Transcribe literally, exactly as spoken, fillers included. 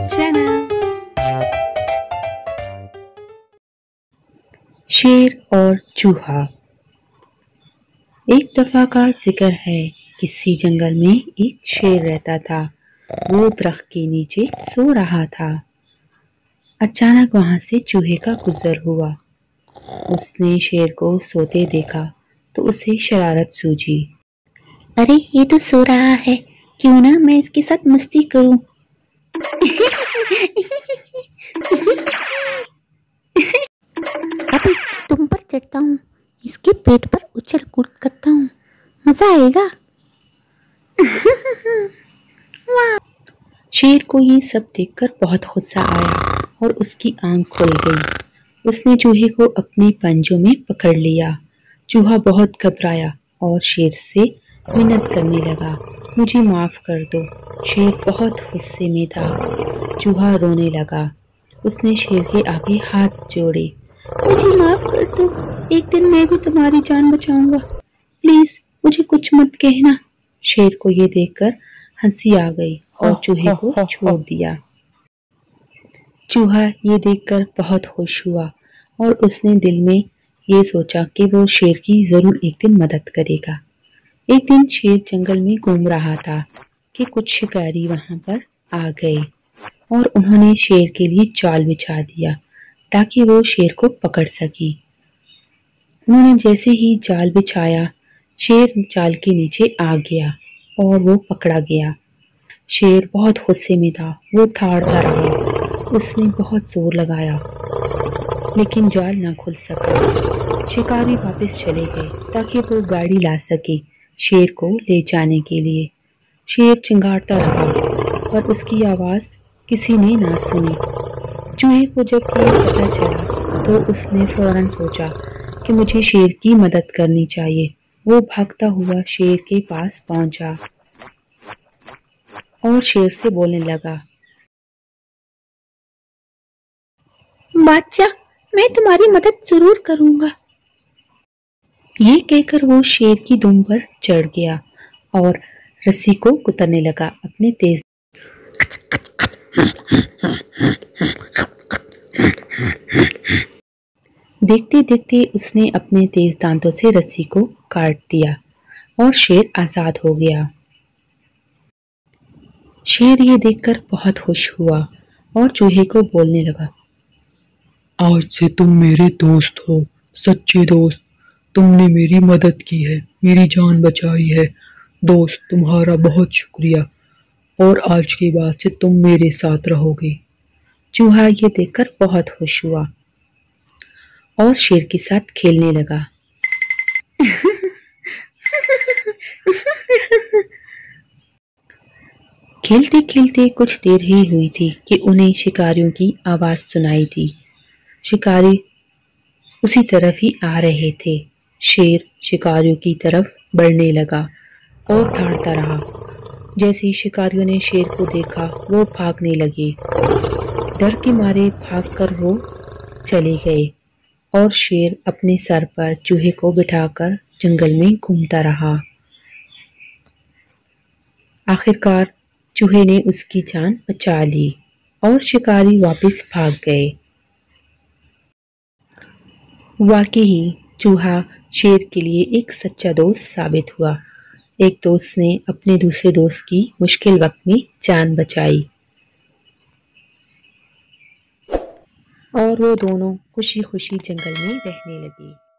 channel. शेर और चूहा। एक दफा का जिक्र है, किसी जंगल में एक शेर रहता था। वो दरख्त के नीचे सो रहा था। अचानक वहां से चूहे का गुजर हुआ। उसने शेर को सोते देखा तो उसे शरारत सूझी। अरे ये तो सो रहा है, क्यों ना मैं इसके साथ मस्ती करूं। अब इसकी दुम पर चढ़ता हूँ, इसके पेट पर उछल कूद करता हूँ, मजा आएगा। शेर को ये सब देखकर बहुत गुस्सा आया और उसकी आंख खुल गई। उसने चूहे को अपने पंजों में पकड़ लिया। चूहा बहुत घबराया और शेर से मिन्नत करने लगा, मुझे माफ कर दो। शेर बहुत गुस्से में था। चूहा रोने लगा। उसने शेर के आगे हाथ जोड़े, मुझे माफ कर दो, एक दिन मैं भी तुम्हारी जान बचाऊंगा, प्लीज मुझे कुछ मत कहना। शेर को ये देखकर हंसी आ गई और चूहे को छोड़ दिया। चूहा ये देखकर बहुत खुश हुआ और उसने दिल में ये सोचा कि वो शेर की जरूर एक दिन मदद करेगा। एक दिन शेर जंगल में घूम रहा था कि कुछ शिकारी वहां पर आ गए और उन्होंने शेर के लिए जाल बिछा दिया ताकि वो शेर को पकड़ सके। उन्होंने जैसे ही जाल बिछाया, शेर जाल के नीचे आ गया और वो पकड़ा गया। शेर बहुत गुस्से में था। वो ठाड़ता रहा। उसने बहुत जोर लगाया लेकिन जाल ना खुल सका। शिकारी वापस चले गए ताकि वो गाड़ी ला सके शेर को ले जाने के लिए। शेर चिंगारता रहा पर उसकी आवाज किसी ने ना सुनी। चूहे को जब ये पता चला तो उसने फौरन सोचा कि मुझे शेर की मदद करनी चाहिए। वो भागता हुआ शेर के पास पहुंचा और शेर से बोलने लगा, बादशाह, मैं तुम्हारी मदद जरूर करूंगा। ये कहकर वो शेर की दुम पर चढ़ गया और रस्सी को कुतरने लगा अपने तेज। देखते देखते उसने अपने तेज दांतों से रस्सी को काट दिया और शेर आजाद हो गया। शेर ये देखकर बहुत खुश हुआ और चूहे को बोलने लगा, आज से तुम मेरे दोस्त हो, सच्चे दोस्त। तुमने मेरी मदद की है, मेरी जान बचाई है। दोस्त, तुम्हारा बहुत शुक्रिया और आज के बाद से तुम मेरे साथ रहोगे। चूहा ये देखकर बहुत खुश हुआ और शेर के साथ खेलने लगा। खेलते खेलते कुछ देर ही हुई थी कि उन्हें शिकारियों की आवाज सुनाई दी। शिकारी उसी तरफ ही आ रहे थे। शेर शिकारियों की तरफ बढ़ने लगा और दौड़ता रहा। जैसे ही शिकारियों ने शेर को देखा वो भागने लगे। डर के मारे भागकर वो चले गए और शेर अपने सर पर चूहे को बिठाकर जंगल में घूमता रहा। आखिरकार चूहे ने उसकी जान बचा ली और शिकारी वापस भाग गए। वाकई ही चूहा शेर के लिए एक सच्चा दोस्त साबित हुआ। एक दोस्त ने अपने दूसरे दोस्त की मुश्किल वक्त में जान बचाई और वो दोनों खुशी खुशी जंगल में रहने लगे।